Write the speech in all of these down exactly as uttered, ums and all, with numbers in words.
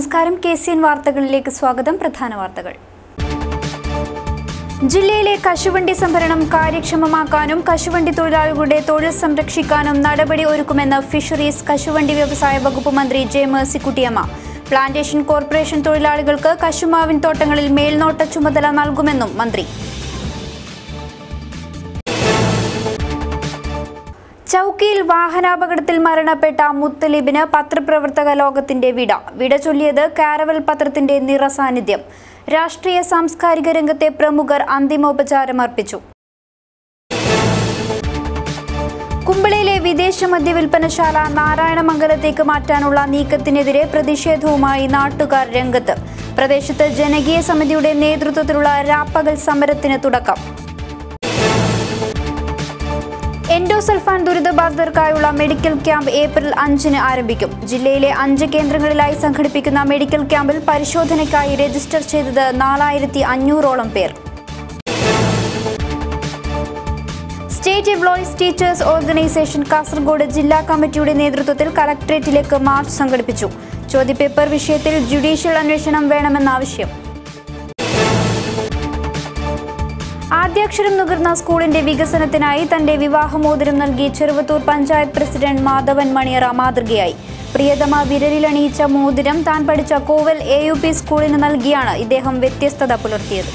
നമസ്കാരം. K C N വാർത്തകളിലേക്ക് സ്വാഗതം. പ്രധാന വാർത്തകൾ. ജില്ലയിലെ കശുവണ്ടി സംഭരണം കാര്യക്ഷമമാക്കാനും കശുവണ്ടി തൊഴിലാളികളുടെ തൊഴിൽ സംരക്ഷിക്കാനും നടപടി ഒരുക്കുമെന്ന് ഫിഷറീസ് കശുവണ്ടി വ്യവസായ വകുപ്പ് മന്ത്രി ജെ മേഴ്സിക്കുട്ടിയമ്മ. പ്ലാന്റേഷൻ കോർപ്പറേഷൻ തൊഴിലാളികൾക്ക് കശുമാവിൻ തോട്ടങ്ങളിൽ മേൽനോട്ട ചുമതല നൽകുമെന്നും മന്ത്രി. ചൌക്കിയിൽ വാഹനാപകടത്തിൽ മരണപ്പെട്ട മുത്തലിബിന് പത്രപ്രവർത്തക ലോകത്തിന്റെ വിട. വിട ചൊല്ലിയത് കാരവൽ പത്രത്തിന്റെ നിറസാന്നിധ്യം. രാഷ്ട്രീയ സാംസ്കാരിക രംഗത്തെ പ്രമുഖർ അന്തിമോപചാരം അർപ്പിച്ചു. കുമ്പളയിലെ വിദേശ മദ്യവിൽപ്പനശാല നാരായണമംഗലത്തേക്ക് മാറ്റാനുള്ള നീക്കത്തിനെതിരെ പ്രതിഷേധവുമായി നാട്ടുകാർ രംഗത്ത്. പ്രദേശത്ത് ജനകീയ സമിതിയുടെ നേതൃത്വത്തിലുള്ള രാപ്പകൽ സമരത്തിന് തുടക്കം. എൻഡോസൾഫാൻ ദുരിതബാധിതർക്കായുള്ള മെഡിക്കൽ ക്യാമ്പ് ഏപ്രിൽ അഞ്ചിന് ആരംഭിക്കും. ജില്ലയിലെ അഞ്ച് കേന്ദ്രങ്ങളിലായി സംഘടിപ്പിക്കുന്ന മെഡിക്കൽ ക്യാമ്പിൽ പരിശോധനയ്ക്കായി രജിസ്റ്റർ ചെയ്തത് നാലായിരത്തി അഞ്ഞൂറോളം പേർ. State employees teachers organisation Kasaragod ജില്ലാ കമ്മിറ്റിയുടെ നേതൃത്വത്തിൽ കലക്ടറേറ്റിലേക്ക് മാർച്ച് സംഘടിപ്പിച്ചു. ചോദ്യപേപ്പർ വിഷയത്തിൽ ജുഡീഷ്യൽ അന്വേഷണം വേണമെന്ന ആവശ്യം. ആദ്യാക്ഷരം നുകർന്ന സ്കൂളിന്റെ വികസനത്തിനായി തന്റെ വിവാഹമോതിരം നൽകി ചെറുവത്തൂർ പഞ്ചായത്ത് പ്രസിഡന്റ് മാധവൻ മണിയറ മാതൃകയായി. പ്രിയതമ വിരലിലണിയിച്ച മോതിരം താൻ പഠിച്ച കോവൽ എ യു പി സ്കൂളിന് നൽകിയാണ് ഇദ്ദേഹം വ്യത്യസ്തത പുലർത്തിയത്.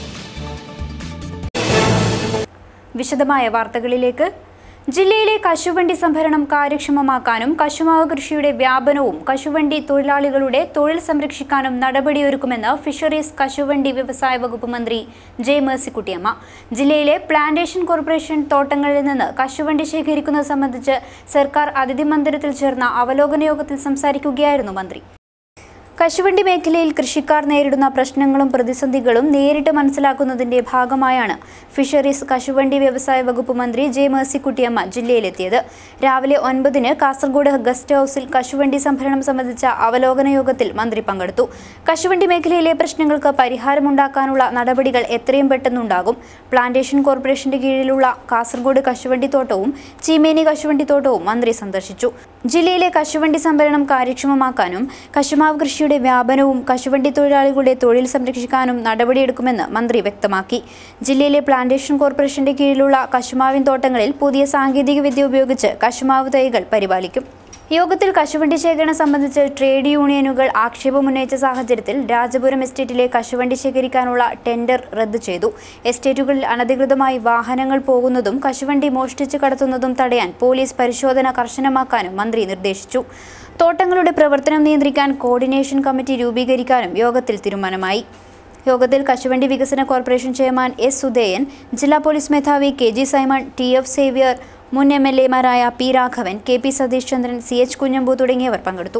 വിശദമായ വാർത്തകളിലേക്ക്. ജില്ലയിലെ കശുവണ്ടി സംഭരണം കാര്യക്ഷമമാക്കാനും കശുമാവ് കൃഷിയുടെ വ്യാപനവും കശുവണ്ടി തൊഴിലാളികളുടെ തൊഴിൽ സംരക്ഷിക്കാനും നടപടിയൊരുക്കുമെന്ന് ഫിഷറീസ് കശുവണ്ടി വ്യവസായ വകുപ്പ് മന്ത്രി ജെ മേഴ്സിക്കുട്ടിയമ്മ. ജില്ലയിലെ പ്ലാന്റേഷൻ കോർപ്പറേഷൻ തോട്ടങ്ങളിൽ നിന്ന് കശുവണ്ടി ശേഖരിക്കുന്നത് സംബന്ധിച്ച് സർക്കാർ അതിഥി മന്ദിരത്തിൽ ചേർന്ന അവലോകന യോഗത്തിൽ സംസാരിക്കുകയായിരുന്നു മന്ത്രി. കശുവണ്ടി മേഖലയിൽ കൃഷിക്കാർ നേരിടുന്ന പ്രശ്നങ്ങളും പ്രതിസന്ധികളും നേരിട്ട് മനസ്സിലാക്കുന്നതിന്റെ ഭാഗമായാണ് ഫിഷറീസ് കശുവണ്ടി വ്യവസായ വകുപ്പ് മന്ത്രി ജെ മേഴ്സിക്കുട്ടിയമ്മ ജില്ലയിലെത്തിയത്. രാവിലെ ഒൻപതിന് കാസർഗോഡ് ഗസ്റ്റ് ഹൌസിൽ കശുവണ്ടി സംഭരണം സംബന്ധിച്ച അവലോകന യോഗത്തിൽ മന്ത്രി പങ്കെടുത്തു. കശുവണ്ടി മേഖലയിലെ പ്രശ്നങ്ങൾക്ക് പരിഹാരമുണ്ടാക്കാനുള്ള നടപടികൾ എത്രയും പെട്ടെന്നുണ്ടാകും. പ്ലാന്റേഷൻ കോർപ്പറേഷന്റെ കീഴിലുള്ള കാസർഗോഡ് കശുവണ്ടി തോട്ടവും ചീമേനി കശുവണ്ടി തോട്ടവും മന്ത്രി സന്ദർശിച്ചു. ജില്ലയിലെ കശുവണ്ടി സംഭരണം കാര്യക്ഷമമാക്കാനും കശുമാവ് കൃഷി വ്യാപനവും കശുവണ്ടി തൊഴിലാളികളുടെ തൊഴിൽ സംരക്ഷിക്കാനും നടപടിയെടുക്കുമെന്ന് മന്ത്രി വ്യക്തമാക്കി. ജില്ലയിലെ പ്ലാന്റേഷൻ കോർപ്പറേഷന്റെ കീഴിലുള്ള കശുമാവിൻ തോട്ടങ്ങളിൽ പുതിയ സാങ്കേതിക വിദ്യ ഉപയോഗിച്ച് കശുമാവ് തൈകൾ പരിപാലിക്കും. യോഗത്തിൽ കശുവണ്ടി ശേഖരണം സംബന്ധിച്ച് ട്രേഡ് യൂണിയനുകൾ ആക്ഷേപമുന്നയിച്ച സാഹചര്യത്തിൽ രാജപുരം എസ്റ്റേറ്റിലെ കശുവണ്ടി ശേഖരിക്കാനുള്ള ടെൻഡർ റദ്ദു ചെയ്തു. എസ്റ്റേറ്റുകളിൽ അനധികൃതമായി വാഹനങ്ങൾ പോകുന്നതും കശുവണ്ടി മോഷ്ടിച്ചു കടത്തുന്നതും തടയാൻ പോലീസ് പരിശോധന കർശനമാക്കാനും മന്ത്രി നിർദ്ദേശിച്ചു. തോട്ടങ്ങളുടെ പ്രവർത്തനം നിയന്ത്രിക്കാൻ കോർഡിനേഷൻ കമ്മിറ്റി രൂപീകരിക്കാനും യോഗത്തിൽ തീരുമാനമായി. യോഗത്തിൽ കശുവണ്ടി വികസന കോർപ്പറേഷൻ ചെയർമാൻ എസ് സുധേയൻ, ജില്ലാ പോലീസ് മേധാവി K G Simon, T F Xavier, മുൻ എം എൽ എമാരായ P Raghavan, K P Satheesh Chandran, C H Kunhambu തുടങ്ങിയവർ പങ്കെടുത്തു.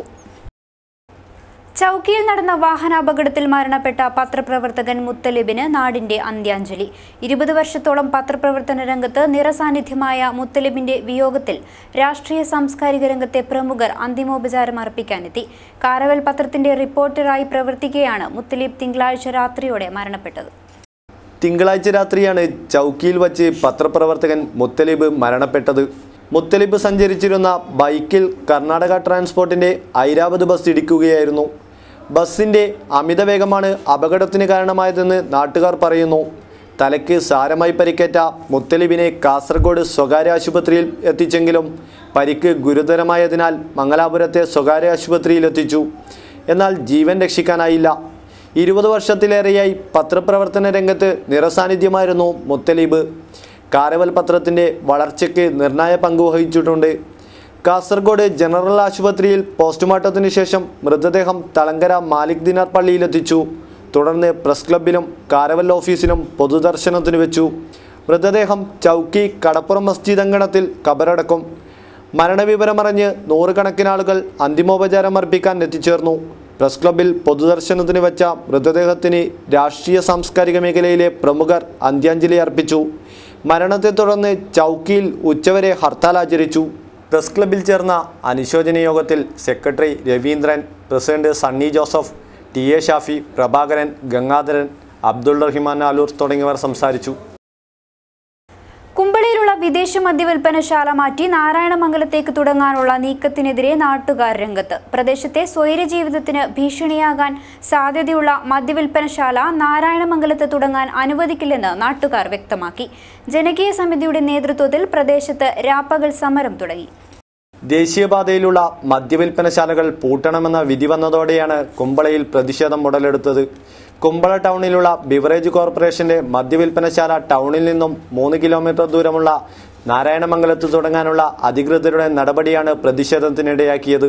ചൌക്കിയിൽ നടന്ന വാഹനാപകടത്തിൽ മരണപ്പെട്ട പത്രപ്രവർത്തകൻ മുത്തലിബിന് നാടിന്റെ അന്ത്യാഞ്ജലി. ഇരുപത് വർഷത്തോളം പത്രപ്രവർത്തന രംഗത്ത് നിറസാന്നിധ്യമായ മുത്തലിബിന്റെ വിയോഗത്തിൽ രാഷ്ട്രീയ സാംസ്കാരിക രംഗത്തെ പ്രമുഖർ അന്തിമോപചാരം അർപ്പിക്കാനെത്തി. കാരവൽ പത്രത്തിന്റെ റിപ്പോർട്ടറായി പ്രവർത്തിക്കുകയാണ് മുത്തലിബ് തിങ്കളാഴ്ച രാത്രിയോടെ മരണപ്പെട്ടത്. തിങ്കളാഴ്ച രാത്രിയാണ് ചൌക്കിയിൽ വച്ച് പത്രപ്രവർത്തകൻ മുത്തലിബ് മരണപ്പെട്ടത്. മുത്തലിബ് സഞ്ചരിച്ചിരുന്ന ബൈക്കിൽ കർണാടക ട്രാൻസ്പോർട്ടിന്റെ ഐരാവത് ബസ് ഇടിക്കുകയായിരുന്നു. ബസിന്റെ അമിതവേഗമാണ് അപകടത്തിന് കാരണമായതെന്ന് നാട്ടുകാർ പറയുന്നു. തലയ്ക്ക് സാരമായി പരിക്കേറ്റ മുത്തലിബിനെ കാസർഗോഡ് സ്വകാര്യ ആശുപത്രിയിൽ എത്തിച്ചെങ്കിലും പരിക്ക് ഗുരുതരമായതിനാൽ മംഗലാപുരത്തെ സ്വകാര്യ ആശുപത്രിയിൽ എത്തിച്ചു. എന്നാൽ ജീവൻ രക്ഷിക്കാനായില്ല. ഇരുപത് വർഷത്തിലേറെയായി പത്രപ്രവർത്തന രംഗത്ത് നിറസാന്നിധ്യമായിരുന്നു മുത്തലിബ്. കാരവൽ പത്രത്തിൻ്റെ വളർച്ചയ്ക്ക് നിർണായക പങ്ക് വഹിച്ചിട്ടുണ്ട്. കാസർഗോഡ് ജനറൽ ആശുപത്രിയിൽ പോസ്റ്റ്മോർട്ടത്തിന് ശേഷം മൃതദേഹം തളങ്കര മാലിക് ദിനാർ പള്ളിയിലെത്തിച്ചു. തുടർന്ന് പ്രസ് ക്ലബിലും കാരവൽ ഓഫീസിലും പൊതുദർശനത്തിന് വെച്ചു. മൃതദേഹം ചൌക്കി കടപ്പുറം മസ്ജിദ് അങ്കണത്തിൽ കബറടക്കും. മരണവിവരമറിഞ്ഞ് നൂറുകണക്കിന് ആളുകൾ അന്തിമോപചാരം അർപ്പിക്കാൻ എത്തിച്ചേർന്നു. പ്രസ് ക്ലബിൽ പൊതുദർശനത്തിന് വെച്ച മൃതദേഹത്തിന് രാഷ്ട്രീയ സാംസ്കാരിക മേഖലയിലെ പ്രമുഖർ അന്ത്യാഞ്ജലി അർപ്പിച്ചു. മരണത്തെ തുടർന്ന് ചൌക്കിയിൽ ഉച്ചവരെ ഹർത്താൽ ആചരിച്ചു. പ്രസ് ക്ലബിൽ ചേർന്ന അനുശോചന യോഗത്തിൽ secretary Raveendran, president Sunny Joseph, T A Shafi, Prabhakaran, Gangadharan, Abdul Rahiman Alur തുടങ്ങിയവർ സംസാരിച്ചു. കുമ്പളയിലുള്ള വിദേശ മദ്യവിൽപ്പനശാല മാറ്റി നാരായണമംഗലത്തേക്ക് തുടങ്ങാനുള്ള നീക്കത്തിനെതിരെ നാട്ടുകാർ രംഗത്ത്. പ്രദേശത്തെ സ്വൈരജീവിതത്തിന് ഭീഷണിയാകാൻ സാധ്യതയുള്ള മദ്യവിൽപ്പനശാല നാരായണമംഗലത്ത് തുടങ്ങാൻ അനുവദിക്കില്ലെന്ന് നാട്ടുകാർ വ്യക്തമാക്കി. ജനകീയ സമിതിയുടെ നേതൃത്വത്തിൽ പ്രദേശത്ത് രാപ്പകൽ സമരം തുടങ്ങി. ദേശീയപാതയിലുള്ള മദ്യവിൽപ്പനശാലകൾ പൂട്ടണമെന്ന വിധി വന്നതോടെയാണ് കുമ്പളയിൽ പ്രതിഷേധം ഉടലെടുത്തത്. കുമ്പള ടൗണിലുള്ള ബിവറേജ് കോർപ്പറേഷന്റെ മദ്യവിൽപ്പനശാല ടൗണിൽ നിന്നും മൂന്ന് കിലോമീറ്റർ ദൂരമുള്ള നാരായണമംഗലത്ത് തുടങ്ങാനുള്ള അധികൃതരുടെ നടപടിയാണ് പ്രതിഷേധത്തിനിടയാക്കിയത്.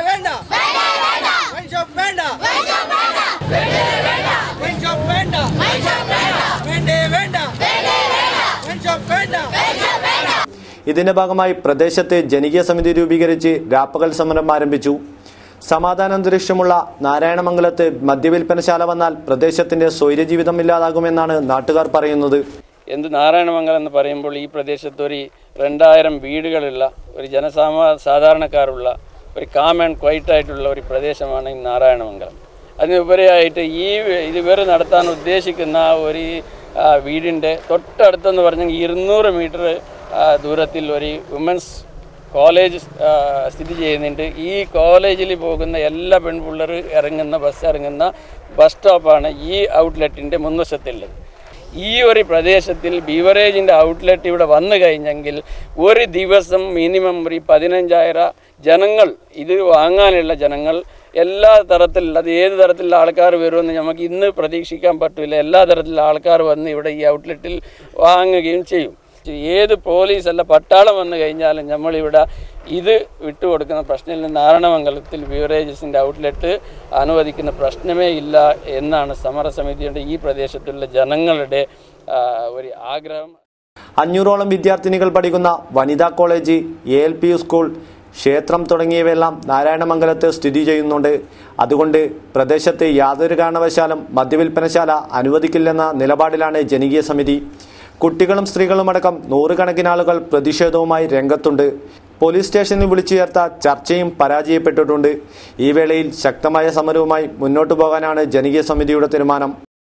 ഇതിന്റെ ഭാഗമായി പ്രദേശത്ത് ജനകീയ സമിതി രൂപീകരിച്ച് രാപ്പകൽ സമരം ആരംഭിച്ചു. സമാധാനാന്തരീക്ഷമുള്ള നാരായണമംഗലത്ത് മദ്യവിൽപ്പനശാല വന്നാൽ പ്രദേശത്തിന്റെ സ്വൈരജീവിതം ഇല്ലാതാകുമെന്നാണ് നാട്ടുകാർ പറയുന്നത്. എന്ത് നാരായണമംഗലം എന്ന് പറയുമ്പോൾ ഈ പ്രദേശത്ത് ഒരു രണ്ടായിരം വീടുകളുള്ള ഒരു ജനസാമാ സാധാരണക്കാരുള്ള ഒരു കാം ആൻഡ് ക്വൈറ്റ് ആയിട്ടുള്ള ഒരു പ്രദേശമാണ് ഈ നാരായണമംഗലം. അതിനുപരിയായിട്ട് ഈ ഇതുവരെ നടത്താൻ ഉദ്ദേശിക്കുന്ന ഒരു വീടിൻ്റെ തൊട്ടടുത്തെന്ന് പറഞ്ഞാൽ ഇരുന്നൂറ് മീറ്റർ ദൂരത്തിൽ ഒരു വുമൻസ് കോളേജ് സ്ഥിതി ചെയ്യുന്നുണ്ട്. ഈ കോളേജിൽ പോകുന്ന എല്ലാ പെൺപിള്ളേർ ഇറങ്ങുന്ന ബസ് ഇറങ്ങുന്ന ബസ് സ്റ്റോപ്പാണ് ഈ ഔട്ട്ലെറ്റിൻ്റെ മുൻവശത്തുള്ളത്. ഈ ഒരു പ്രദേശത്തിൽ ബീവറേജിൻ്റെ ഔട്ട്ലെറ്റ് ഇവിടെ വന്നു കഴിഞ്ഞെങ്കിൽ ഒരു ദിവസം മിനിമം ഒരു പതിനഞ്ചായിരം ജനങ്ങൾ ഇത് വാങ്ങാനുള്ള ജനങ്ങൾ എല്ലാ തരത്തിലുള്ള അത് ഏത് തരത്തിലുള്ള ആൾക്കാർ വരുമെന്ന് നമുക്ക് ഇന്ന് പ്രതീക്ഷിക്കാൻ പറ്റില്ല. എല്ലാ തരത്തിലുള്ള ആൾക്കാർ വന്ന് ഇവിടെ ഈ ഔട്ട്ലെറ്റിൽ വാങ്ങുകയും ചെയ്യും. ഏത് പോലീസ് അല്ല പട്ടാളം വന്നു കഴിഞ്ഞാലും നമ്മളിവിടെ ഇത് വിട്ടുകൊടുക്കുന്ന പ്രശ്നമില്ല. നാരായണമംഗലത്തിൽ ബീവറേജസിൻ്റെ ഔട്ട്ലെറ്റ് അനുവദിക്കുന്ന പ്രശ്നമേ ഇല്ല എന്നാണ് സമരസമിതിയുടെ ഈ പ്രദേശത്തുള്ള ജനങ്ങളുടെ ഒരു ആഗ്രഹം. അഞ്ഞൂറോളം വിദ്യാർത്ഥിനികൾ പഠിക്കുന്ന വനിതാ college, A L P school, ക്ഷേത്രം തുടങ്ങിയവയെല്ലാം നാരായണമംഗലത്ത് സ്ഥിതി ചെയ്യുന്നുണ്ട്. അതുകൊണ്ട് പ്രദേശത്ത് യാതൊരു കാരണവശാലും മദ്യവിൽപ്പനശാല അനുവദിക്കില്ലെന്ന നിലപാടിലാണ് ജനകീയ സമിതി. കുട്ടികളും സ്ത്രീകളുമടക്കം നൂറുകണക്കിന് ആളുകൾ പ്രതിഷേധവുമായി രംഗത്തുണ്ട്. പോലീസ് സ്റ്റേഷനിൽ വിളിച്ചു ചേർത്ത ചർച്ചയും പരാജയപ്പെട്ടിട്ടുണ്ട്. ഈ വേളയിൽ ശക്തമായ സമരവുമായി മുന്നോട്ടു പോകാനാണ് ജനകീയ സമിതിയുടെ തീരുമാനം.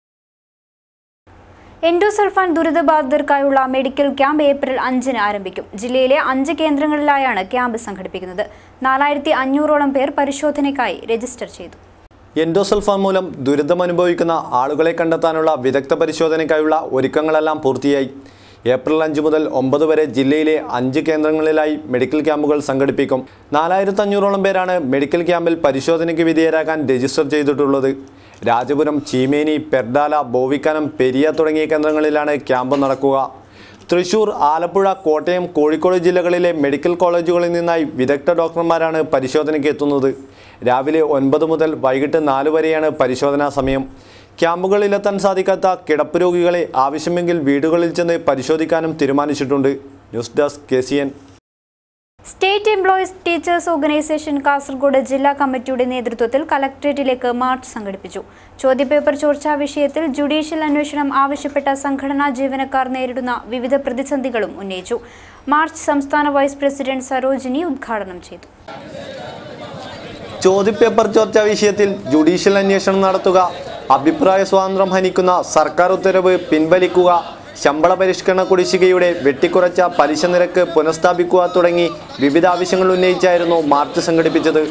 എൻഡോസൾഫാൻ ദുരിതബാധിതർക്കായുള്ള മെഡിക്കൽ ക്യാമ്പ് ഏപ്രിൽ അഞ്ചിന് ആരംഭിക്കും. ജില്ലയിലെ അഞ്ച് കേന്ദ്രങ്ങളിലായാണ് ക്യാമ്പ് സംഘടിപ്പിക്കുന്നത്. നാലായിരത്തി അഞ്ഞൂറോളം പേർ പരിശോധനയ്ക്കായി രജിസ്റ്റർ ചെയ്തു. എൻഡോസൾഫാൻ മൂലം ദുരിതമനുഭവിക്കുന്ന ആളുകളെ കണ്ടെത്താനുള്ള വിദഗ്ധ പരിശോധനയ്ക്കായുള്ള ഒരുക്കങ്ങളെല്ലാം പൂർത്തിയായി. ഏപ്രിൽ അഞ്ച് മുതൽ ഒമ്പത് വരെ ജില്ലയിലെ അഞ്ച് കേന്ദ്രങ്ങളിലായി മെഡിക്കൽ ക്യാമ്പുകൾ സംഘടിപ്പിക്കും. നാലായിരത്തി അഞ്ഞൂറോളം പേരാണ് മെഡിക്കൽ ക്യാമ്പിൽ പരിശോധനയ്ക്ക് വിധേയരാകാൻ രജിസ്റ്റർ ചെയ്തിട്ടുള്ളത്. രാജപുരം, ചീമേനി, പെർഡാല, ബോവിക്കാനം, പെരിയ തുടങ്ങിയ കേന്ദ്രങ്ങളിലാണ് ക്യാമ്പ് നടക്കുക. തൃശൂർ, ആലപ്പുഴ, കോട്ടയം, കോഴിക്കോട് ജില്ലകളിലെ മെഡിക്കൽ കോളേജുകളിൽ നിന്നായി വിദഗ്ധ ഡോക്ടർമാരാണ് പരിശോധനയ്ക്ക് എത്തുന്നത്. രാവിലെ ഒൻപത് മുതൽ വൈകിട്ട് നാല് വരെയാണ് പരിശോധനാ സമയം. ക്യാമ്പുകളിലെത്താൻ സാധിക്കാത്ത കിടപ്പ് രോഗികളെ ആവശ്യമെങ്കിൽ വീടുകളിൽ ചെന്ന് പരിശോധിക്കാനും തീരുമാനിച്ചിട്ടുണ്ട്. News desk K C N. State employees teachers organisation Kasaragod ജില്ലാ കമ്മിറ്റിയുടെ നേതൃത്വത്തിൽ കലക്ട്രേറ്റിലേക്ക് മാർച്ച് സംഘടിപ്പിച്ചു. ചോദ്യപേപ്പർ ചോർച്ചാ വിഷയത്തിൽ ജുഡീഷ്യൽ അന്വേഷണം ആവശ്യപ്പെട്ട സംഘടനാ ജീവനക്കാർ നേരിടുന്ന വിവിധ പ്രതിസന്ധികളും ഉന്നയിച്ചു. മാർച്ച് സംസ്ഥാന വൈസ് പ്രസിഡന്റ് സരോജിനി ഉദ്ഘാടനം ചെയ്തു. ചോദ്യപേപ്പർ ചോർച്ചാ വിഷയത്തിൽ ജുഡീഷ്യൽ അന്വേഷണം നടത്തുക, അഭിപ്രായ സ്വാതന്ത്ര്യം ഹനിക്കുന്ന സർക്കാർ ഉത്തരവ് പിൻവലിക്കുക, ശമ്പള പരിഷ്കരണ കുടിശ്ശികയുടെ വെട്ടിക്കുറച്ച പലിശ നിരക്ക് പുനഃസ്ഥാപിക്കുക തുടങ്ങി വിവിധ ആവശ്യങ്ങൾ ഉന്നയിച്ചായിരുന്നു മാർച്ച് സംഘടിപ്പിച്ചത്.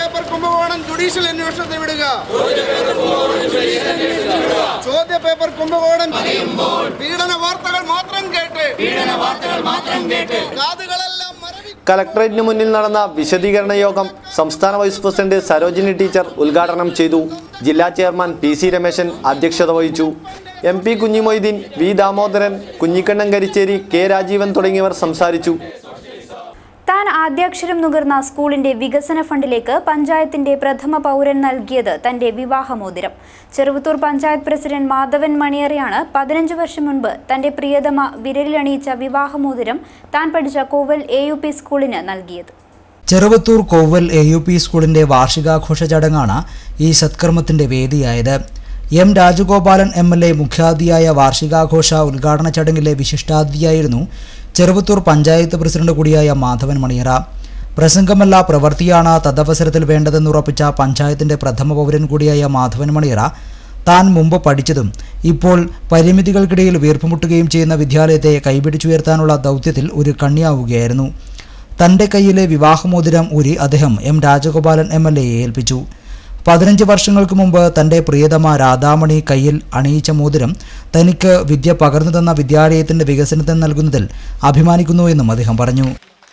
കലക്ടറേറ്റിന് മുന്നിൽ നടന്ന വിശദീകരണ യോഗം സംസ്ഥാന വൈസ് പ്രസിഡന്റ് സരോജിനി ടീച്ചർ ഉദ്ഘാടനം ചെയ്തു. ജില്ലാ ചെയർമാൻ പി സി രമേശൻ അധ്യക്ഷത വഹിച്ചു. M P Kunhimoideen, V Damodaran, Kunhikannan Karicheri, K Rajeevan തുടങ്ങിയവർ സംസാരിച്ചു. താൻ ആദ്യാക്ഷരം നുകർന്ന സ്കൂളിന്റെ വികസന ഫണ്ടിലേക്ക് പഞ്ചായത്തിന്റെ പ്രഥമ പൗരൻ നൽകിയത് തന്റെ വിവാഹമോതിരം. ചെറുവത്തൂർ പഞ്ചായത്ത് പ്രസിഡന്റ് മാധവൻ മണിയറയാണ് പതിനഞ്ച് വർഷം മുൻപ് തന്റെ പ്രിയതമ വിരലിലണിയിച്ച വിവാഹമോതിരം താൻ പഠിച്ച കോവൽ എ യു പി സ്കൂളിന് നൽകിയത്. Cheruvathur Koval A U P സ്കൂളിന്റെ വാർഷികാഘോഷ ചടങ്ങാണ് ഈ സത്കർമ്മത്തിന്റെ വേദിയായത്. M Rajagopalan M L A മുഖ്യാതിഥിയായ വാർഷികാഘോഷ ഉദ്ഘാടന ചടങ്ങിലെ വിശിഷ്ടാതിഥിയായിരുന്നു ചെറുവത്തൂർ പഞ്ചായത്ത് പ്രസിഡന്റ് കൂടിയായ മാധവൻ മണിയറ. പ്രസംഗമല്ല പ്രവൃത്തിയാണ് തദവസരത്തിൽ വേണ്ടതെന്നുറപ്പിച്ച പഞ്ചായത്തിന്റെ പ്രഥമ പൗരൻ കൂടിയായ മാധവൻ മണിയറ താൻ മുമ്പ് പഠിച്ചതും ഇപ്പോൾ പരിമിതികൾക്കിടയിൽ വീർപ്പുമുട്ടുകയും ചെയ്യുന്ന വിദ്യാലയത്തെ കൈപിടിച്ചുയർത്താനുള്ള ദൗത്യത്തിൽ ഒരു കണ്ണിയാവുകയായിരുന്നു. തൻ്റെ കയ്യിലെ വിവാഹമോതിരം ഊരി അദ്ദേഹം എം രാജഗോപാലൻ എം എൽ എയെ ഏൽപ്പിച്ചു. പതിനഞ്ച് വർഷങ്ങൾക്ക് മുമ്പ് തൻ്റെ പ്രിയതമ രാധാമണി കയ്യിൽ അണിയിച്ച മോതിരം തനിക്ക് വിദ്യ പകർന്നു തന്ന വിദ്യാലയത്തിൻ്റെ വികസനത്തിന് നൽകുന്നതിൽ അഭിമാനിക്കുന്നുവെന്നും അദ്ദേഹം പറഞ്ഞു.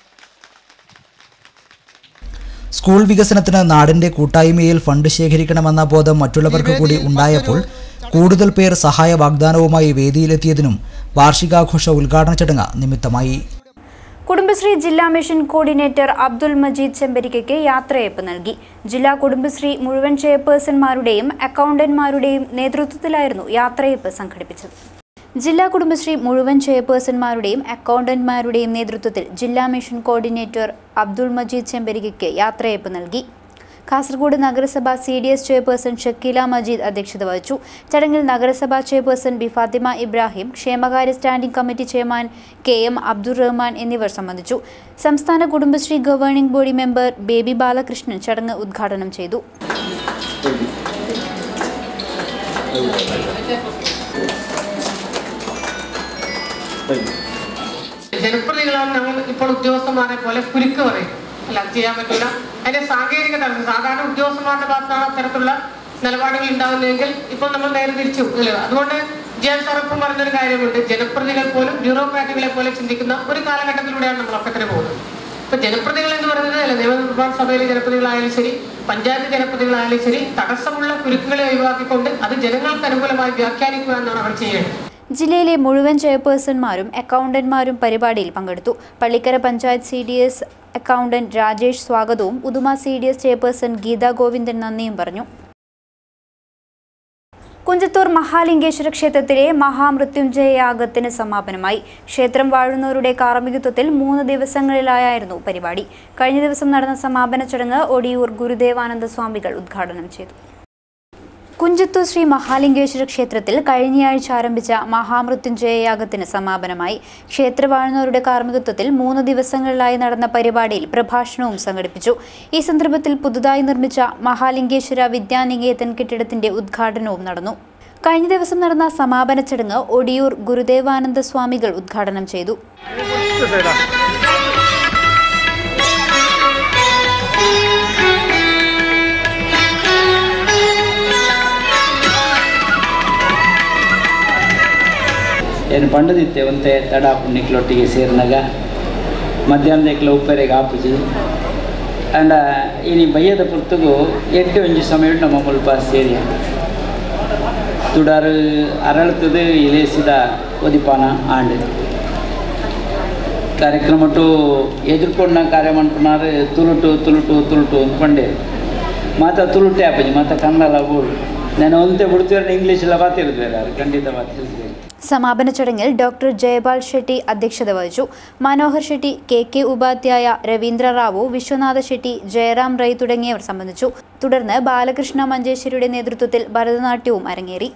സ്കൂൾ വികസനത്തിന് നാടിൻ്റെ കൂട്ടായ്മയിൽ ഫണ്ട് ശേഖരിക്കണമെന്ന ബോധം മറ്റുള്ളവർക്ക് കൂടി ഉണ്ടായപ്പോൾ കൂടുതൽ പേർ സഹായ വാഗ്ദാനവുമായി വേദിയിലെത്തിയതിനും വാർഷികാഘോഷ ഉദ്ഘാടന ചടങ്ങ് നിമിത്തമായി. കുടുംബശ്രീ ജില്ലാ മിഷൻ കോർഡിനേറ്റർ അബ്ദുൽ മജീദ് ചെമ്പരിക്കയ്ക്ക് യാത്രയയപ്പ് നൽകി. ജില്ലാ കുടുംബശ്രീ മുഴുവൻ ചെയർപേഴ്സൺമാരുടെയും അക്കൗണ്ടന്റുമാരുടെയും നേതൃത്വത്തിലായിരുന്നു യാത്രയയപ്പ് സംഘടിപ്പിച്ചത്. ജില്ലാ കുടുംബശ്രീ മുഴുവൻ ചെയർപേഴ്സൺമാരുടെയും അക്കൗണ്ടന്റുമാരുടെയും നേതൃത്വത്തിൽ ജില്ലാ മിഷൻ കോർഡിനേറ്റർ അബ്ദുൽ മജീദ് ചെമ്പരിക്കയ്ക്ക് യാത്രയയപ്പ് നൽകി. കാസർഗോഡ് നഗരസഭ C D S chairperson Shakeela Majeed അധ്യക്ഷത വഹിച്ചു. ചടങ്ങിൽ നഗരസഭാ ചെയർപേഴ്സൺ ബി ഫാത്തിമ ഇബ്രാഹിം, ക്ഷേമകാര്യ standing committee chairman K M Abdul Rahman എന്നിവർ സംബന്ധിച്ചു. സംസ്ഥാന Kudumbashree governing body member Baby Balakrishnan ചടങ്ങ് ഉദ്ഘാടനം ചെയ്തു. ജനപ്രതിനിധികളാണ് ഞങ്ങൾ ഇപ്പോൾ ഉദ്യോഗസ്ഥന്മാരെ പോലെ കുരുക്ക് പറയും. അല്ല, ചെയ്യാൻ പറ്റില്ല. അതിന്റെ സാങ്കേതിക തലത്തിൽ സാധാരണ ഉദ്യോഗസ്ഥന്മാരുടെ ഭാഗത്താണ് അത്തരത്തിലുള്ള നിലപാടുകൾ ഉണ്ടാകുന്നതെങ്കിൽ ഇപ്പോൾ നമ്മൾ നേരെ തിരിച്ചു. അതുകൊണ്ട് ജയൻ സാറപ്പം പറഞ്ഞൊരു കാര്യമുണ്ട്, ജനപ്രതിനിധികൾ പോലും ബ്യൂറോക്രാറ്റുകളെ പോലെ ചിന്തിക്കുന്ന ഒരു കാലഘട്ടത്തിലൂടെയാണ് നമ്മൾ അക്കത്തിന് പോകുന്നത്. ഇപ്പൊ ജനപ്രതിനിധികൾ എന്ന് പറയുന്നത് അല്ല, നിയമനിർമ്മാണ സഭയിലെ ജനപ്രതിനിധികളായാലും ശരി, പഞ്ചായത്ത് ജനപ്രതിനിധികളായാലും ശരി, തടസ്സമുള്ള കുരുക്കുകളെ ഒഴിവാക്കിക്കൊണ്ട് അത് ജനങ്ങൾക്ക് അനുകൂലമായി വ്യാഖ്യാനിക്കുക എന്നാണ് അവർ ചെയ്യേണ്ടത്. ജില്ലയിലെ മുഴുവൻ ചെയർപേഴ്സൺമാരും അക്കൗണ്ടന്റുമാരും പരിപാടിയിൽ പങ്കെടുത്തു. Pallikkara panchayat C D S accountant Rajesh സ്വാഗതവും Uduma C D S chairperson Geetha Govindan നന്ദിയും പറഞ്ഞു. കുഞ്ചത്തൂർ മഹാലിംഗേശ്വര ക്ഷേത്രത്തിലെ മഹാമൃത്യുഞ്ജയ യാഗത്തിന് സമാപനമായി. ക്ഷേത്രം വാഴുന്നവരുടെ കാർമ്മികത്വത്തിൽ മൂന്ന് ദിവസങ്ങളിലായിരുന്നു പരിപാടി. കഴിഞ്ഞ ദിവസം നടന്ന സമാപന ചടങ്ങ് ഒടിയൂർ ഗുരുദേവാനന്ദ സ്വാമികൾ ഉദ്ഘാടനം ചെയ്തു. കുഞ്ചത്തൂർ ശ്രീ മഹാലിംഗേശ്വര ക്ഷേത്രത്തിൽ കഴിഞ്ഞയാഴ്ച ആരംഭിച്ച മഹാമൃത്യുഞ്ജയ യാഗത്തിന് സമാപനമായി. ക്ഷേത്ര വാഴുന്നവരുടെ കാർമ്മികത്വത്തിൽ മൂന്ന് ദിവസങ്ങളിലായി നടന്ന പരിപാടിയിൽ പ്രഭാഷണവും സംഘടിപ്പിച്ചു. ഈ സന്ദർഭത്തിൽ പുതുതായി നിർമ്മിച്ച മഹാലിംഗേശ്വര വിദ്യാനികേതൻ കെട്ടിടത്തിന്റെ ഉദ്ഘാടനവും നടന്നു. കഴിഞ്ഞ ദിവസം നടന്ന സമാപന ചടങ്ങ് ഒടിയൂർ ഗുരുദേവാനന്ദ സ്വാമികൾ ഉദ്ഘാടനം ചെയ്തു. ಏನು ಪಂಡದಿತ್ತೆ ಒಂತೆ ತಡ ಪುಣ್ಯಕ್ಲೊಟ್ಟಿಗೆ ಸೇರಿನಾಗ ಮಧ್ಯಾಹ್ನದಕ್ಕೆಲ್ಲ ಉಪ್ಪೆರೆಗೆ ಹಾಪಿಸಿ ಅಂಡ ಇನಿ ಬಯ್ಯದ ಪುರ್ತಗೂ ಎಟ್ಟು ಒಂಜಿ ಸಮಯ ನಮ್ಮ ಮುಲ್ಪ ಸೇರಿ ತುಡಾರು ಅರಳತದು ಇಲೇಸಿದ ಒದಿಪಾನ ಆಂಡ್ ಕಾರ್ಯಕ್ರಮ ಎದುರ್ಕೊಂಡ ಕಾರ್ಯ ಮಾಡ್ಕೊಂಡ್ರೆ ತುಳುಟು ತುಳುಟು ತುಳುಟು ಅಂದ್ಕೊಂಡೆ ಮಾತ ತುಳುಟೆ ಆಪಜಿ ಮಾತ ಕನ್ನಡ ಬೋಳು ನಾನು ಒಂದೇ ಬಿಡ್ತೀರ ಇಂಗ್ಲೀಷ್ ಎಲ್ಲ ಬಾತಿರ್ತಾರೆ ಖಂಡಿತ ಬಾತಿರ್ತಾರೆ. സമാപന ചടങ്ങിൽ ഡോക്ടർ ജയപാൽ ഷെട്ടി അധ്യക്ഷത വഹിച്ചു. മനോഹർ ഷെട്ടി, കെ കെ ഉപാധ്യായ, രവീന്ദ്ര റാവു, വിശ്വനാഥ ഷെട്ടി, ജയറാം റൈ തുടങ്ങിയവർ സംബന്ധിച്ചു. തുടർന്ന് ബാലകൃഷ്ണ മഞ്ചേശ്വരിയുടെ നേതൃത്വത്തിൽ ഭരതനാട്യവും അരങ്ങേറി.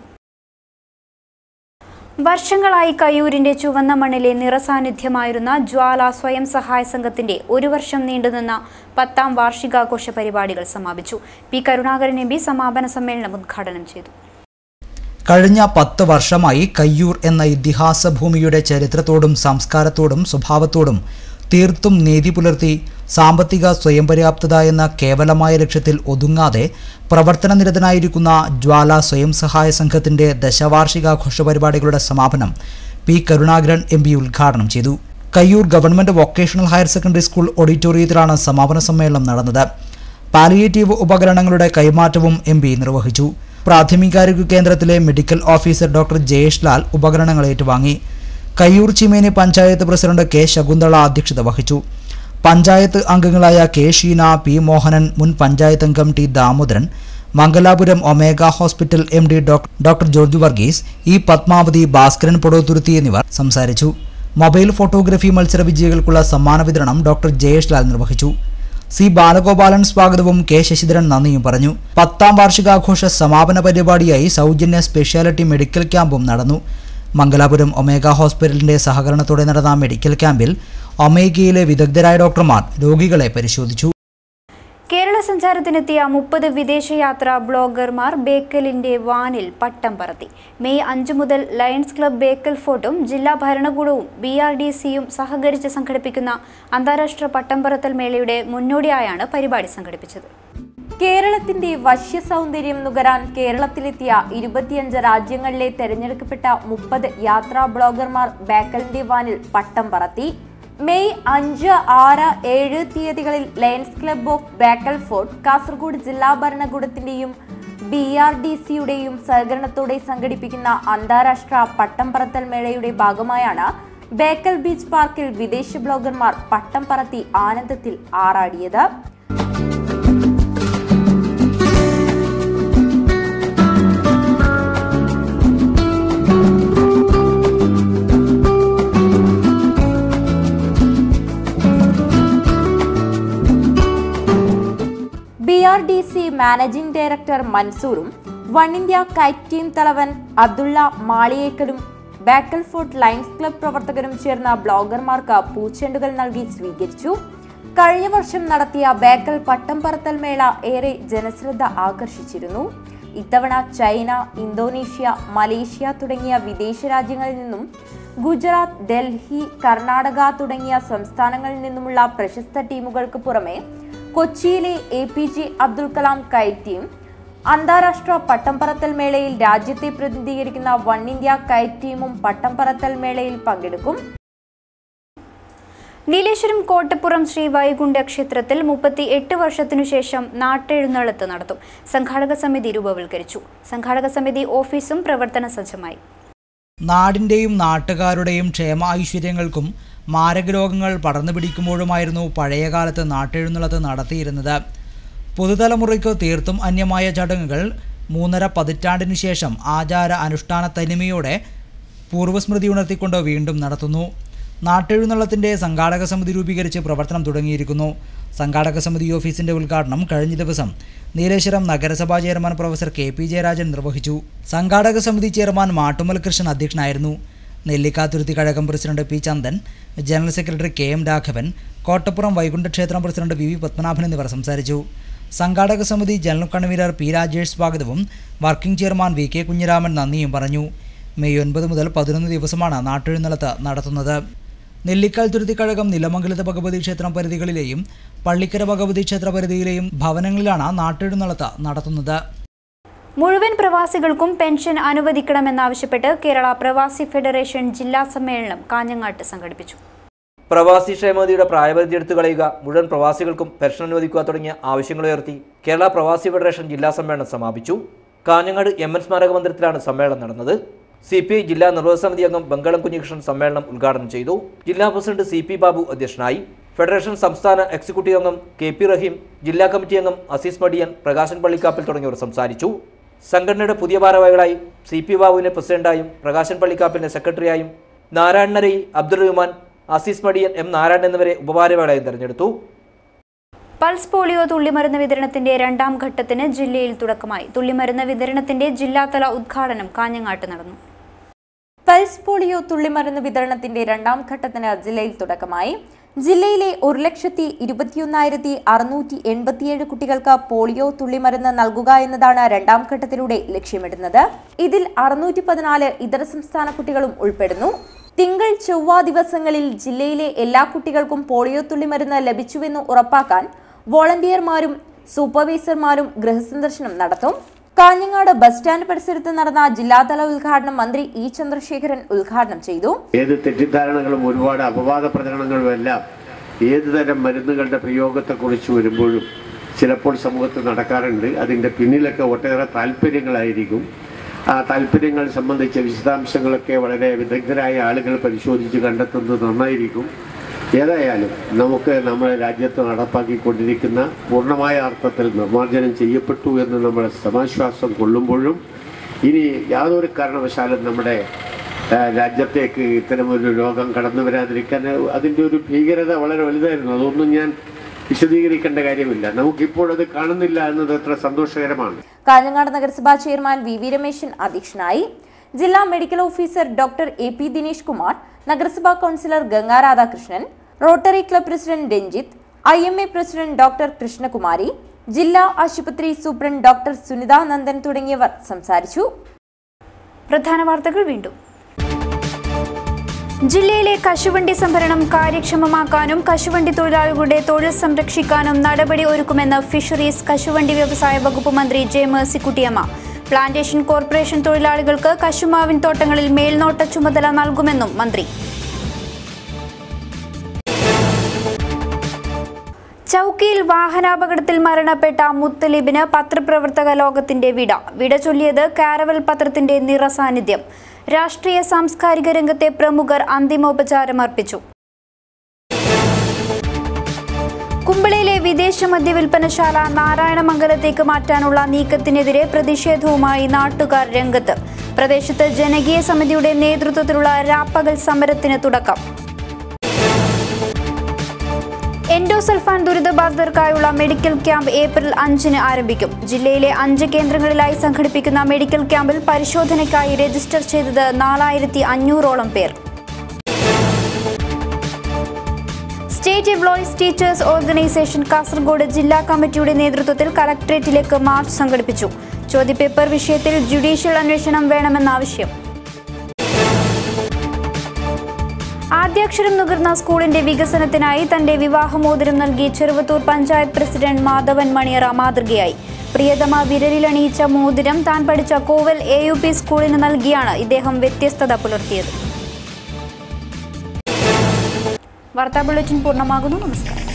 വർഷങ്ങളായി കയ്യൂരിന്റെ ചുവന്ന മണ്ണിലെ നിറസാന്നിധ്യമായിരുന്ന ജ്വാല സ്വയം സഹായ സംഘത്തിന്റെ ഒരു വർഷം നീണ്ടുനിന്ന പത്താം വാർഷികാഘോഷ പരിപാടികൾ സമാപിച്ചു. പി കരുണാകരൻ എം പി സമാപന സമ്മേളനം ഉദ്ഘാടനം ചെയ്തു. കഴിഞ്ഞ പത്ത് വർഷമായി കയ്യൂർ എന്ന ഇതിഹാസ ഭൂമിയുടെ ചരിത്രത്തോടും സംസ്കാരത്തോടും സ്വഭാവത്തോടും തീർത്തും നീതി പുലർത്തി സാമ്പത്തിക സ്വയം പര്യാപ്തത എന്ന കേവലമായ ലക്ഷ്യത്തിൽ ഒതുങ്ങാതെ പ്രവർത്തനനിരതനായിരിക്കുന്ന ജ്വാല സ്വയം സഹായ സംഘത്തിൻ്റെ ദശവാർഷികാഘോഷ പരിപാടികളുടെ സമാപനം പി കരുണാകരൻ എം പി ഉദ്ഘാടനം ചെയ്തു. Kayyur government vocational higher secondary school ഓഡിറ്റോറിയത്തിലാണ് സമാപന സമ്മേളനം നടന്നത്. പാലിയേറ്റീവ് ഉപകരണങ്ങളുടെ കൈമാറ്റവും എം പി നിർവഹിച്ചു. പ്രാഥമികാരോഗ്യ കേന്ദ്രത്തിലെ medical officer doctor Jayesh Lal ഉപകരണങ്ങൾ ഏറ്റുവാങ്ങി. കയ്യൂർ ചീമേനി പഞ്ചായത്ത് പ്രസിഡന്റ് കെ ശകുന്തള അധ്യക്ഷത വഹിച്ചു. പഞ്ചായത്ത് അംഗങ്ങളായ കെ ഷീന, പി മോഹനൻ, മുൻ പഞ്ചായത്ത് അംഗം T Damodaran, Mangalapuram Omega hospital M D doctor George Varghese, E Padmavathi, Bhaskaran Podothuruthi എന്നിവർ സംസാരിച്ചു. മൊബൈൽ ഫോട്ടോഗ്രഫി മത്സര വിജയികൾക്കുള്ള സമ്മാന വിതരണം ഡോക്ടർ ജയേഷ് ലാൽ നിർവഹിച്ചു. സി ബാലഗോപാലൻ സ്വാഗതവും കെ ശശിധരൻ നന്ദിയും പറഞ്ഞു. പത്താം വാർഷികാഘോഷ സമാപന പരിപാടിയായി സൗജന്യ സ്പെഷ്യാലിറ്റി മെഡിക്കൽ ക്യാമ്പും നടന്നു. മംഗലാപുരം ഒമേഗ ഹോസ്പിറ്റലിന്റെ സഹകരണത്തോടെ നടന്ന മെഡിക്കൽ ക്യാമ്പിൽ ഒമേഗയിലെ വിദഗ്ധരായ ഡോക്ടർമാർ രോഗികളെ പരിശോധിച്ചു. കേരള വിനോദസഞ്ചാരത്തിനെത്തിയ മുപ്പത് വിദേശയാത്രാ ബ്ലോഗർമാർ ബേക്കലിന്റെ വാനിൽ പട്ടം പറത്തി. മെയ് അഞ്ച് മുതൽ ലയൺസ് ക്ലബ് ബേക്കൽ ഫോർട്ടും ജില്ലാ ഭരണകൂടവും ബി ആർ ഡി സിയും സഹകരിച്ച് സംഘടിപ്പിക്കുന്ന അന്താരാഷ്ട്ര പട്ടം പറത്തൽ മേളയുടെ മുന്നോടിയായാണ് പരിപാടി സംഘടിപ്പിച്ചത്. കേരളത്തിന്റെ വശ്യ സൗന്ദര്യം നുകരാൻ കേരളത്തിലെത്തിയ ഇരുപത്തിയഞ്ച് രാജ്യങ്ങളിലെ തെരഞ്ഞെടുക്കപ്പെട്ട മുപ്പത് യാത്രാ ബ്ലോഗർമാർ ബേക്കലിന്റെ വാനിൽ പട്ടം പറത്തി. മെയ് അഞ്ച് ആറ് ഏഴ് തീയതികളിൽ lions club of Bekal fort Kasaragod ജില്ലാ ഭരണകൂടത്തിന്റെയും ബി ആർ ഡി സിയുടെയും സഹകരണത്തോടെ സംഘടിപ്പിക്കുന്ന അന്താരാഷ്ട്ര പട്ടം പറത്തൽ മേളയുടെ ഭാഗമായാണ് ബേക്കൽ ബീച്ച് പാർക്കിൽ വിദേശ ബ്ലോഗർമാർ പട്ടം പറത്തി ആനന്ദത്തിൽ ആറാടിയത്. B R D C managing director മൻസൂറും വൺ ഇന്ത്യ കൈറ്റ് ടീം തലവൻ അബ്ദുള്ള മാളിയേക്കലും ബേക്കൽ ഫോർട്ട് ലയൺസ് ക്ലബ് പ്രവർത്തകരും ചേർന്ന ബ്ലോഗർമാർക്ക് പൂച്ചെണ്ടുകൾ നൽകി സ്വീകരിച്ചു. കഴിഞ്ഞ വർഷം നടത്തിയ ബേക്കൽ പട്ടം പറത്തൽ മേള ഏറെ ജനശ്രദ്ധ ആകർഷിച്ചിരുന്നു. ഇത്തവണ ചൈന, ഇന്തോനേഷ്യ, മലേഷ്യ തുടങ്ങിയ വിദേശ രാജ്യങ്ങളിൽ നിന്നും ഗുജറാത്ത്, ഡൽഹി, കർണാടക തുടങ്ങിയ സംസ്ഥാനങ്ങളിൽ നിന്നുമുള്ള പ്രശസ്ത ടീമുകൾക്ക് പുറമെ കൊച്ചിയിലെ A P J Abdul Kalam kite team, അന്താരാഷ്ട്ര പട്ടം പറത്തൽ മേളയിൽ രാജ്യത്തെ പ്രതിനിധീകരിക്കുന്ന വൺ ഇന്ത്യ കൈറ്റ് ടീമും പട്ടം പറത്തൽ മേളയിൽ പങ്കെടുക്കും. നീലേശ്വരം കോട്ടപ്പുറം ശ്രീ വൈകുണ്ഠ ക്ഷേത്രത്തിൽ മുപ്പത്തി എട്ട് വർഷത്തിനു ശേഷം നാട്ടെഴുന്നള്ളത്ത് നടത്തും. സംഘാടക സമിതി രൂപവൽക്കരിച്ചു. സംഘാടക സമിതി ഓഫീസും പ്രവർത്തന സജ്ജമായി. നാടിൻ്റെയും നാട്ടുകാരുടെയും ക്ഷേമ ഐശ്വര്യങ്ങൾക്കും മാരകരോഗങ്ങൾ പടർന്നു പിടിക്കുമ്പോഴുമായിരുന്നു പഴയകാലത്ത് നാട്ടെഴുന്നള്ളത്ത് നടത്തിയിരുന്നത്. പുതുതലമുറയ്ക്ക് തീർത്തും അന്യമായ ചടങ്ങുകൾ മൂന്നര പതിറ്റാണ്ടിനു ശേഷം ആചാര അനുഷ്ഠാന തനിമയോടെ പൂർവ്വസ്മൃതി ഉണർത്തിക്കൊണ്ട് വീണ്ടും നടത്തുന്നു. നാട്ടെഴുന്നള്ളത്തിൻ്റെ സംഘാടക സമിതി രൂപീകരിച്ച് പ്രവർത്തനം തുടങ്ങിയിരിക്കുന്നു. സംഘാടക സമിതി ഓഫീസിൻ്റെ ഉദ്ഘാടനം കഴിഞ്ഞ ദിവസം നീലേശ്വരം നഗരസഭാ chairman professor K P Jayarajan നിർവഹിച്ചു. സംഘാടക സമിതി ചെയർമാൻ മാട്ടുമൽ കൃഷ്ണൻ അധ്യക്ഷനായിരുന്നു. Nellikkathuruthi Kazhakam president P Chandan, general secretary K M Raghavan, Kottappuram Vaikunta ക്ഷേത്രം പ്രസിഡന്റ് വി വി പത്മനാഭൻ എന്നിവർ സംസാരിച്ചു. സംഘാടക സമിതി ജനറൽ കൺവീനർ പി രാജേഷ് സ്വാഗതവും working chairman V K Kunhiraman നന്ദിയും പറഞ്ഞു. മെയ് ഒൻപത് മുതൽ പതിനൊന്ന് ദിവസമാണ് നാട്ടെഴുന്നള്ളത്ത് നടത്തുന്നത്. നെല്ലിക്കാൽ തുരുത്തി കഴകം നിലമംഗലത്ത് ഭഗവതി ക്ഷേത്രം പരിധികളിലെയും പള്ളിക്കര ഭഗവതി ക്ഷേത്ര പരിധിയിലെയും ഭവനങ്ങളിലാണ് നാട്ടെഴുന്നള്ളത്ത് നടത്തുന്നത്. മുഴുവൻ പ്രവാസികൾക്കും പെൻഷൻ അനുവദിക്കണമെന്നാവശ്യപ്പെട്ട് കേരള പ്രവാസി ഫെഡറേഷൻ ജില്ലാ സമ്മേളനം കാഞ്ഞങ്ങാട്ട് സംഘടിപ്പിച്ചു. പ്രവാസി ക്ഷേമനിധിയുടെ പ്രായപരിധി എടുത്തു കളയുക, മുഴുവൻ പ്രവാസികൾക്കും പെൻഷൻ അനുവദിക്കുക തുടങ്ങിയ ആവശ്യങ്ങളുയർത്തി കേരള പ്രവാസി ഫെഡറേഷൻ ജില്ലാ സമ്മേളനം സമാപിച്ചു. കാഞ്ഞങ്ങാട് എം എൻ സ്മാരക മന്ദിരത്തിലാണ് സമ്മേളനം നടന്നത്. സി പി ഐ ജില്ലാ നിർവാഹക സമിതി അംഗം ബംഗളം കുഞ്ഞികൃഷ്ണൻ സമ്മേളനം ഉദ്ഘാടനം ചെയ്തു. ജില്ലാ പ്രസിഡന്റ് സി പി ബാബു അധ്യക്ഷനായി. ഫെഡറേഷൻ സംസ്ഥാന എക്സിക്യൂട്ടീവ് അംഗം കെ പി റഹീം, ജില്ലാ കമ്മിറ്റി അംഗം അസീസ് മടിയൻ, പ്രകാശൻ പള്ളിക്കാപ്പിൽ തുടങ്ങിയവർ സംസാരിച്ചു. സംഘടനയുടെ പുതിയ ഭാരവാഹികളായി സി പി ബാബുവിനെ പ്രസിഡന്റായും പ്രകാശൻ പള്ളിക്കാപ്പിലിനെ സെക്രട്ടറിയായും നാരായണനരയി, അബ്ദുൾ റഹ്മാൻ, അസീസ് മടിയൻ, എം നാരായണൻ എന്നിവരെ ഉപഭാരവാഹികളായും തെരഞ്ഞെടുത്തു. പൾസ് പോളിയോ തുള്ളിമരുന്ന് വിതരണത്തിന്റെ രണ്ടാം ഘട്ടത്തിന് ജില്ലയിൽ തുടക്കമായി. തുള്ളിമരുന്ന് വിതരണത്തിന്റെ ജില്ലാതല ഉദ്ഘാടനം കാഞ്ഞങ്ങാട്ട് നടന്നു. പൾസ് പോളിയോ തുള്ളിമരുന്ന് വിതരണത്തിന്റെ രണ്ടാം ഘട്ടത്തിന് ജില്ലയിൽ തുടക്കമായി. ജില്ലയിലെ ഒരു ലക്ഷത്തി ഇരുപത്തിയൊന്നായിരത്തി അറുന്നൂറ്റി എൺപത്തിയേഴ് കുട്ടികൾക്ക് പോളിയോ തുള്ളിമരുന്ന് നൽകുക എന്നതാണ് രണ്ടാം ഘട്ടത്തിലൂടെ ലക്ഷ്യമിടുന്നത്. ഇതിൽ അറുന്നൂറ്റി പതിനാല് ഇതര സംസ്ഥാന കുട്ടികളും ഉൾപ്പെടുന്നു. തിങ്കൾ, ചൊവ്വ ദിവസങ്ങളിൽ ജില്ലയിലെ എല്ലാ കുട്ടികൾക്കും പോളിയോ തുള്ളിമരുന്ന് ലഭിച്ചുവെന്ന് ഉറപ്പാക്കാൻ വോളണ്ടിയർമാരും സൂപ്പർവൈസർമാരും ഗൃഹസന്ദർശനം നടത്തും. കാഞ്ഞങ്ങാട് ബസ് സ്റ്റാൻഡ് പരിസരത്ത് നടന്ന ജില്ലാതല ഉദ്ഘാടനം മന്ത്രി ഇ ചന്ദ്രശേഖരൻ ഉദ്ഘാടനം ചെയ്തു. ഏത് തെറ്റിദ്ധാരണകളും ഒരുപാട് അപവാദ പ്രചരണങ്ങളും എല്ലാം ഏത് തരം മരുന്നുകളുടെ പ്രയോഗത്തെക്കുറിച്ച് വരുമ്പോഴും ചിലപ്പോൾ സമൂഹത്തിൽ നടക്കാറുണ്ട്. അതിൻ്റെ പിന്നിലൊക്കെ ഒട്ടേറെ താല്പര്യങ്ങളായിരിക്കും. ആ താല്പര്യങ്ങൾ സംബന്ധിച്ച വിശദാംശങ്ങളൊക്കെ വളരെ വിദഗ്ധരായ ആളുകൾ പരിശോധിച്ച് കണ്ടെത്തുന്നത് നന്നായിരിക്കും. ഏതായാലും നമുക്ക് നമ്മുടെ രാജ്യത്ത് നടപ്പാക്കിക്കൊണ്ടിരിക്കുന്ന പൂർണ്ണമായ അർത്ഥത്തിൽ നിർമ്മാർജ്ജനം ചെയ്യപ്പെട്ടു എന്ന് നമ്മൾ സമാശ്വാസം കൊള്ളുമ്പോഴും ഇനി യാതൊരു കാരണവശാലും നമ്മുടെ രാജ്യത്തേക്ക് ഇത്തരമൊരു രോഗം കടന്നു വരാതിരിക്കാൻ അതിൻ്റെ ഒരു ഭീകരത വളരെ വലുതായിരുന്നു. അതൊന്നും ഞാൻ വിശദീകരിക്കേണ്ട കാര്യമില്ല. നമുക്കിപ്പോഴത് കാണുന്നില്ല എന്നത് എത്ര സന്തോഷകരമാണ്. കാഞ്ഞങ്ങാട് നഗരസഭാ ചെയർമാൻ വി വി രമേശൻ അധ്യക്ഷനായി. ജില്ലാ medical officer doctor A P Dinesh Kumar, നഗരസഭാ councillor Ganga Radhakrishnan, rotary club president Ranjith, I M A president doctor Krishnakumari, ജില്ലാ ആശുപത്രി സൂപ്രണ്ട് ഡോക്ടർ സുനിത നന്ദൻ തുടങ്ങിയവർ സംസാരിച്ചു. പ്രധാന വാർത്തകൾ വീണ്ടും. ജില്ലയിലെ കശുവണ്ടി സംഭരണം കാര്യക്ഷമമാക്കാനും കശുവണ്ടി തൊഴിലാളികളുടെ തൊഴിൽ സംരക്ഷിക്കാനും നടപടി ഒരുക്കുമെന്ന് ഫിഷറീസ് കശുവണ്ടി വ്യവസായ വകുപ്പ് മന്ത്രി ജെ മേഴ്സിക്കുട്ടിയമ്മ. പ്ലാന്റേഷൻ കോർപ്പറേഷൻ തൊഴിലാളികൾക്ക് കശുമാവിൻ തോട്ടങ്ങളിൽ മേൽനോട്ട ചുമതല നൽകുമെന്നും മന്ത്രി. ചൌക്കിയിൽ വാഹനാപകടത്തിൽ മരണപ്പെട്ട മുത്തലിബിന് പത്രപ്രവർത്തക ലോകത്തിന്റെ വിട. വിട ചൊല്ലിയത് കാരവൽ പത്രത്തിന്റെ നിറസാന്നിധ്യം. രാഷ്ട്രീയ സാംസ്കാരിക രംഗത്തെ പ്രമുഖർ അന്തിമോപചാരം അർപ്പിച്ചു. കുമ്പളയിലെ വിദേശ മദ്യവിൽപ്പനശാല നാരായണമംഗലത്തേക്ക് മാറ്റാനുള്ള നീക്കത്തിനെതിരെ പ്രതിഷേധവുമായി നാട്ടുകാർ രംഗത്ത്. പ്രദേശത്ത് ജനകീയ സമിതിയുടെ നേതൃത്വത്തിലുള്ള രാപ്പകൽ സമരത്തിന് തുടക്കം. എൻഡോസൾഫാൻ ദുരിതബാധിതർക്കായുള്ള മെഡിക്കൽ ക്യാമ്പ് ഏപ്രിൽ അഞ്ചിന് ആരംഭിക്കും. ജില്ലയിലെ അഞ്ച് കേന്ദ്രങ്ങളിലായി സംഘടിപ്പിക്കുന്ന മെഡിക്കൽ ക്യാമ്പിൽ പരിശോധനയ്ക്കായി രജിസ്റ്റർ ചെയ്തത് നാലായിരത്തി അഞ്ഞൂറോളം പേർ. State employees teachers organisation Kasaragod ജില്ലാ കമ്മിറ്റിയുടെ നേതൃത്വത്തിൽ കലക്ട്രേറ്റിലേക്ക് മാർച്ച് സംഘടിപ്പിച്ചു. ചോദ്യപേപ്പർ വിഷയത്തിൽ ജുഡീഷ്യൽ അന്വേഷണം വേണമെന്ന ആവശ്യം. ആദ്യാക്ഷരം നുകർന്ന സ്കൂളിന്റെ വികസനത്തിനായി തന്റെ വിവാഹമോതിരം നൽകി ചെറുവത്തൂർ പഞ്ചായത്ത് പ്രസിഡന്റ് മാധവൻ മണിയറ മാതൃകയായി. പ്രിയതമ വിരലിലണിയിച്ച മോതിരം താൻ പഠിച്ച കോവൽ എ യു പി സ്കൂളിന് നൽകിയാണ് ഇദ്ദേഹം വ്യത്യസ്തത പുലർത്തിയത്. വാർത്താ ബുള്ളറ്റിൻ പൂർണ്ണമാകുന്നു. നമസ്കാരം.